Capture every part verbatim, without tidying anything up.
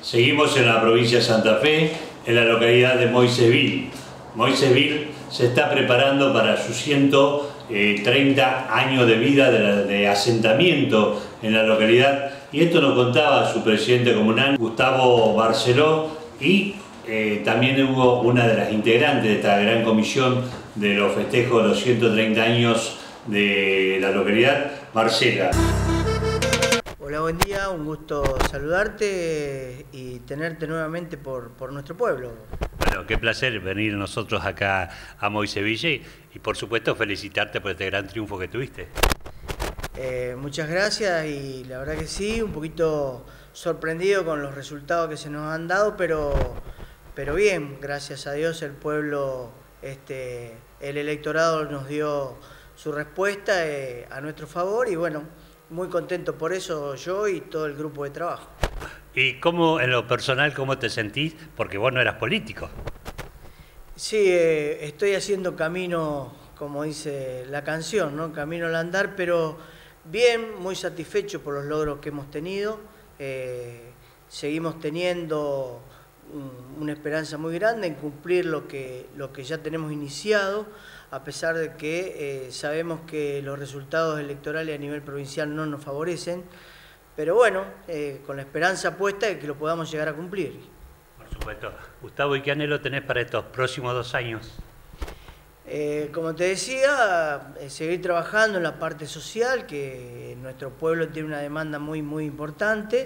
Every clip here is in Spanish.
Seguimos en la provincia de Santa Fe, en la localidad de Moisesville. Moisesville se está preparando para sus ciento treinta años de vida de, la, de asentamiento en la localidad, y esto nos contaba su presidente comunal, Gustavo Barceló, y eh, también hubo una de las integrantes de esta gran comisión de los festejos de los ciento treinta años de la localidad, Marcela. Hola, buen día, un gusto saludarte y tenerte nuevamente por, por nuestro pueblo. Bueno, qué placer venir nosotros acá a Moisesville y por supuesto felicitarte por este gran triunfo que tuviste. Eh, muchas gracias, y la verdad que sí, un poquito sorprendido con los resultados que se nos han dado, pero, pero bien, gracias a Dios el pueblo, este, el electorado nos dio su respuesta eh, a nuestro favor, y bueno, muy contento por eso yo y todo el grupo de trabajo. ¿Y cómo, en lo personal, cómo te sentís? Porque vos no eras político. Sí, eh, estoy haciendo camino, como dice la canción, ¿no? Camino al andar, pero bien, muy satisfecho por los logros que hemos tenido. Eh, seguimos teniendo un, una esperanza muy grande en cumplir lo que, lo que ya tenemos iniciado, a pesar de que eh, sabemos que los resultados electorales a nivel provincial no nos favorecen, pero bueno, eh, con la esperanza puesta de que lo podamos llegar a cumplir. Por supuesto. Gustavo, ¿y qué anhelo tenés para estos próximos dos años? Eh, como te decía, eh, seguir trabajando en la parte social, que nuestro pueblo tiene una demanda muy, muy importante,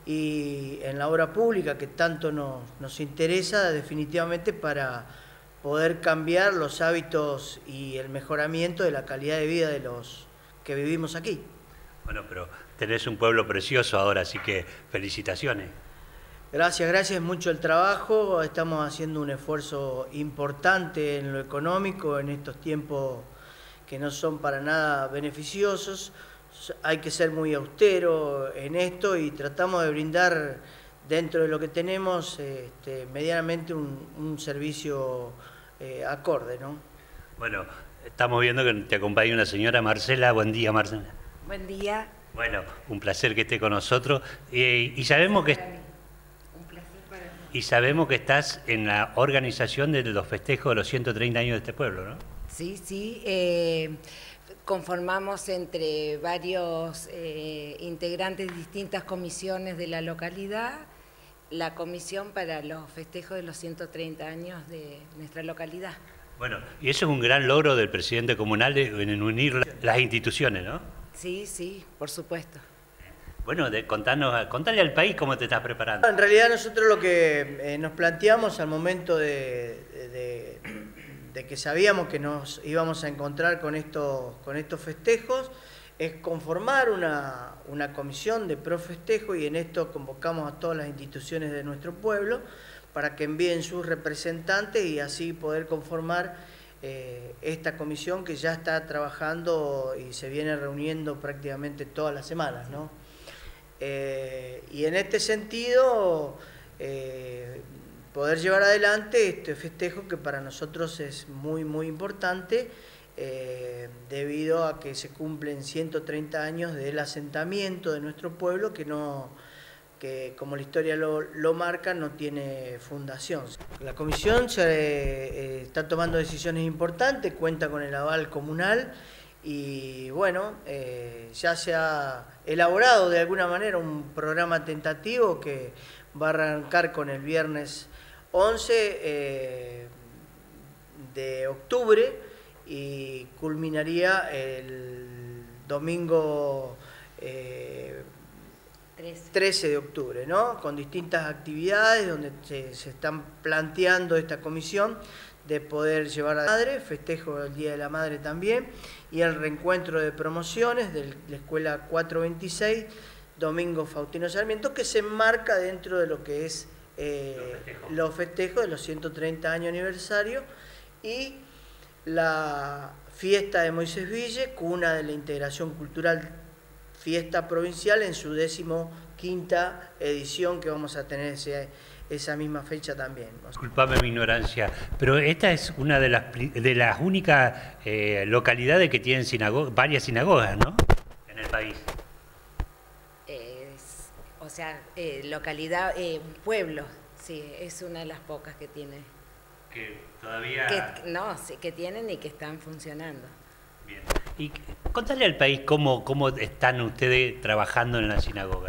y en la obra pública, que tanto nos, nos interesa definitivamente para poder cambiar los hábitos y el mejoramiento de la calidad de vida de los que vivimos aquí. Bueno, pero tenés un pueblo precioso ahora, así que felicitaciones. Gracias, gracias, mucho el trabajo. Estamos haciendo un esfuerzo importante en lo económico en estos tiempos que no son para nada beneficiosos. Hay que ser muy austero en esto y tratamos de brindar dentro de lo que tenemos este, medianamente un, un servicio eh, acorde, ¿no? Bueno, estamos viendo que te acompaña una señora, Marcela. Buen día, Marcela. Buen día. Bueno, un placer que esté con nosotros. Eh, y sabemos que... Un placer para mí. Y sabemos que estás en la organización de los festejos de los ciento treinta años de este pueblo, ¿no? Sí, sí. Eh, conformamos entre varios eh, integrantes de distintas comisiones de la localidad la comisión para los festejos de los ciento treinta años de nuestra localidad. Bueno, y eso es un gran logro del presidente comunal en unir las instituciones, ¿no? Sí, sí, por supuesto. Bueno, de, contanos, contale al país cómo te estás preparando. En realidad nosotros lo que eh, nos planteamos al momento de, de, de que sabíamos que nos íbamos a encontrar con estos, con estos festejos es conformar una, una comisión de pro festejo, y en esto convocamos a todas las instituciones de nuestro pueblo para que envíen sus representantes y así poder conformar eh, esta comisión que ya está trabajando y se viene reuniendo prácticamente todas las semanas, ¿no? Eh, y en este sentido, eh, poder llevar adelante este festejo que para nosotros es muy, muy importante, eh, debido a que se cumplen ciento treinta años del asentamiento de nuestro pueblo, que, no, que como la historia lo, lo marca, no tiene fundación. La comisión se, eh, está tomando decisiones importantes, cuenta con el aval comunal, y bueno, eh, ya se ha elaborado de alguna manera un programa tentativo que va a arrancar con el viernes once eh, de octubre y culminaría el domingo eh, trece de octubre, ¿no? Con distintas actividades donde se, se están planteando esta comisión de poder llevar a la madre, festejo del Día de la Madre también, y el reencuentro de promociones de la Escuela cuatrocientos veintiséis, Domingo Faustino Sarmiento, que se enmarca dentro de lo que es eh, los festejos de los ciento treinta años aniversario, y la fiesta de Moisesville, cuna de la integración cultural, fiesta provincial en su décimo quinta edición, que vamos a tener ese, esa misma fecha también. Disculpame mi ignorancia, pero esta es una de las, de las únicas eh, localidades que tienen sinago varias sinagogas, ¿no? En el país. Eh, o sea, eh, localidad, eh, pueblo, sí, es una de las pocas que tiene. Que todavía... Que, no, sí, que tienen y que están funcionando. Bien. Y contale al país cómo, cómo están ustedes trabajando en la sinagoga.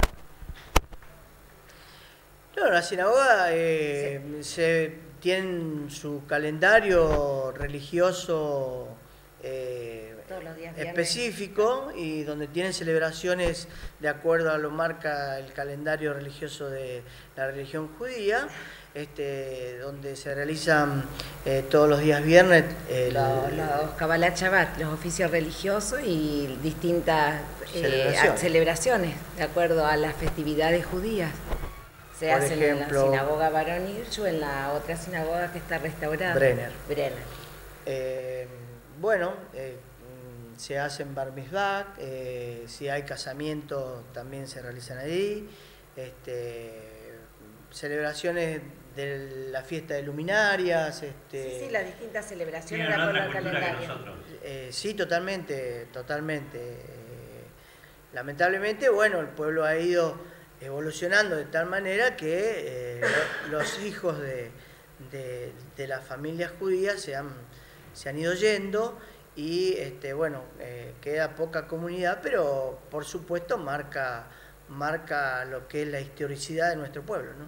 No, la sinagoga eh, sí. se tiene su calendario religioso eh, Todos los días específico viernes. Y donde tienen celebraciones de acuerdo a lo marca el calendario religioso de la religión judía, este, donde se realizan eh, todos los días viernes el, los, los Kabbalat Shabbat, los oficios religiosos y distintas celebraciones. Eh, celebraciones de acuerdo a las festividades judías. Se Por hacen ejemplo, en la sinagoga Barón Hirsch o en la otra sinagoga que está restaurada. Brenner. Brenner. Eh, bueno, eh, se hacen bar mitzvah, eh, si hay casamientos también se realizan ahí, este, celebraciones de la fiesta de luminarias. Este, sí, sí, las distintas celebraciones de acuerdo al calendario. Eh, sí, totalmente, totalmente. Eh, lamentablemente, bueno, el pueblo ha ido evolucionando de tal manera que eh, los hijos de, de, de las familias judías se han, se han ido yendo y este, bueno, eh, queda poca comunidad, pero por supuesto marca, marca lo que es la historicidad de nuestro pueblo, ¿no?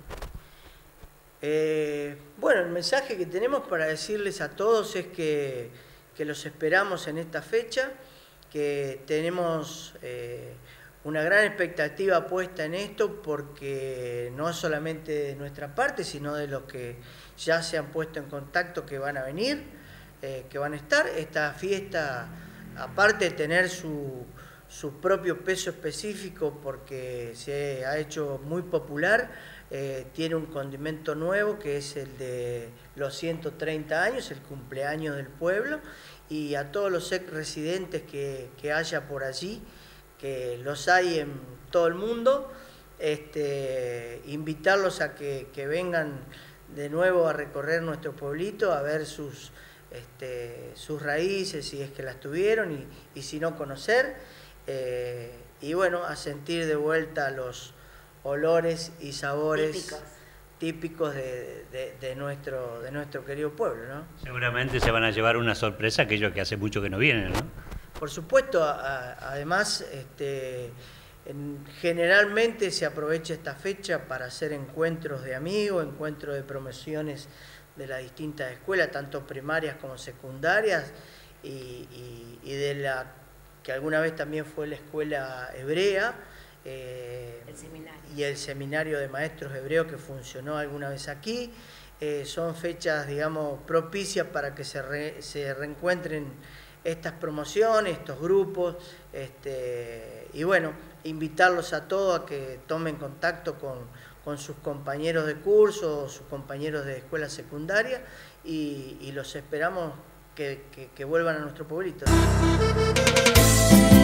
Eh, bueno, el mensaje que tenemos para decirles a todos es que, que los esperamos en esta fecha, que tenemos eh, una gran expectativa puesta en esto, porque no solamente de nuestra parte, sino de los que ya se han puesto en contacto que van a venir, eh, que van a estar. Esta fiesta, aparte de tener su, su propio peso específico, porque se ha hecho muy popular, eh, tiene un condimento nuevo, que es el de los ciento treinta años, el cumpleaños del pueblo, y a todos los ex residentes que, que haya por allí, que los hay en todo el mundo, este, invitarlos a que, que vengan de nuevo a recorrer nuestro pueblito, a ver sus, este, sus raíces, si es que las tuvieron, y, y si no, conocer, eh, y bueno, a sentir de vuelta los olores y sabores típicos, típicos de, de, de, nuestro, de nuestro querido pueblo, ¿no? Seguramente se van a llevar una sorpresa aquellos que hace mucho que no vienen, ¿no? Por supuesto, a, además, este, en, generalmente se aprovecha esta fecha para hacer encuentros de amigos, encuentros de promociones de las distintas escuelas, tanto primarias como secundarias, y, y, y de la que alguna vez también fue la escuela hebrea, eh, el seminario. y el seminario de maestros hebreos que funcionó alguna vez aquí. Eh, son fechas, digamos, propicias para que se, re, se reencuentren estas promociones, estos grupos, este, y bueno, invitarlos a todos a que tomen contacto con, con sus compañeros de curso, sus compañeros de escuela secundaria, y, y los esperamos que, que, que vuelvan a nuestro pueblito.